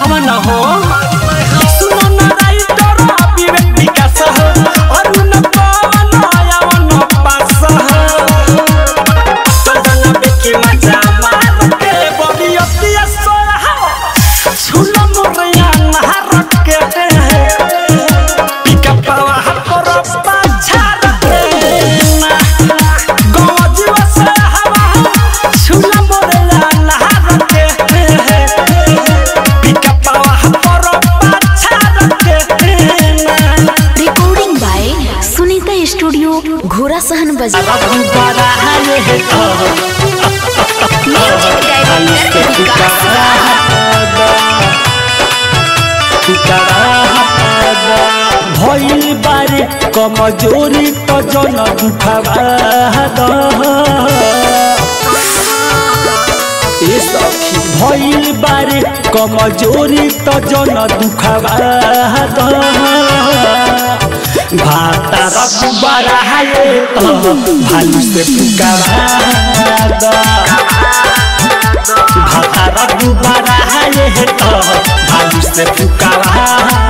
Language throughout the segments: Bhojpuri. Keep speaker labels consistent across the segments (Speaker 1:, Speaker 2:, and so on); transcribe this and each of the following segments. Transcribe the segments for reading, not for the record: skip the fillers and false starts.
Speaker 1: आवन हो सुनो ना राइटर विवेक विकास हो अरुण पवन आवन पास हो चंदन बेकी मजा मार के बड़ी अतिया सोहा सुनो मोरया नहर के पिका पावा पर पाछार के ना गवजी वसा हवा सुनो मोरया नहर के पिका पावा पर पाछार के ना
Speaker 2: रिकॉर्डिंग बाय सुनीता स्टूडियो घोड़ा सहन बाजार
Speaker 1: बड़ा है तो
Speaker 2: म्यूजिक डायरेक्टर विकास
Speaker 1: भइल बारे कमजोरी तो जन दुखावा भइल बारे कमजोरी तो जन दुखावा भाता रखुबारा है तो भालू से पुकारा भाता रखुबारा है तो भालू से पुकारा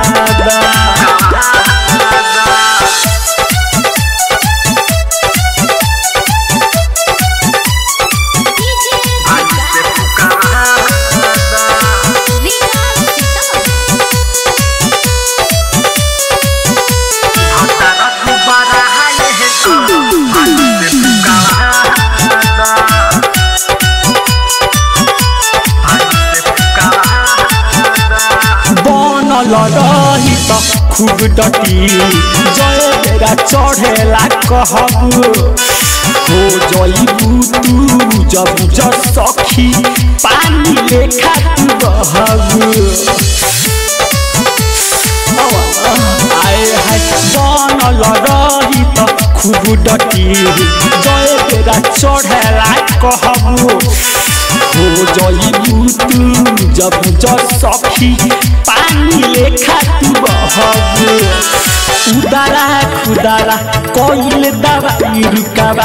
Speaker 1: रही तो खूब डटी जय बेरा चढ़ेला कहबू हो जईबू तू जब सखी पानी लेखा तू बहबू आए है बनल रही तो खूब डटी जय बेरा चढ़ेला कहबू हो जईबू तू जब सखी पानी लेखा तू बहबू उदारा खुदारा कोइल दवाई रुकावा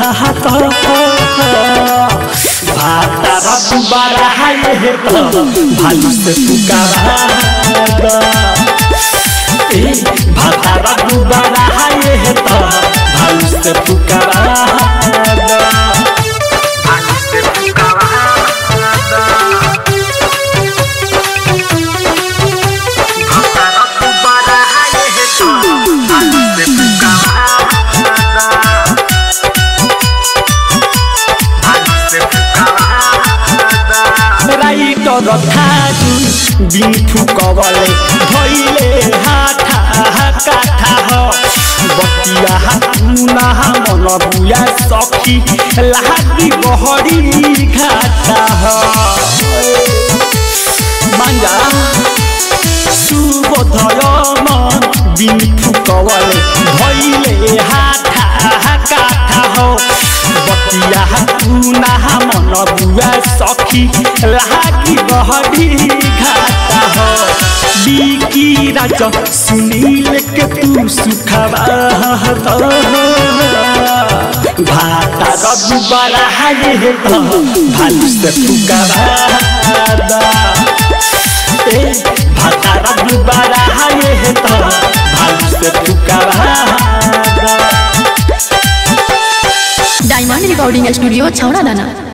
Speaker 1: भाता रखुबारा है तो भालू से पुकारा भाता रखुबारा है तो भालू से पुकारा बिंठू कवले धइले हाथा काठा हो बतिया हाथुना मन बुया सखी लागी बहरी घाटा हो मंजा सुबोधय मन बिंठू कवले धइले हाथा काठा हो बतिया हाथुना मन बुया सखी लागी बहरी घाटा हो बिकी राजा सुनील के तू सुखवा भाता रखुबारा है तो भालू से पुकारा भाता रखुबारा है तो भालू से पुकारा
Speaker 2: डायमंड रिकॉर्डिंग स्टूडियो छौड़ा दाना।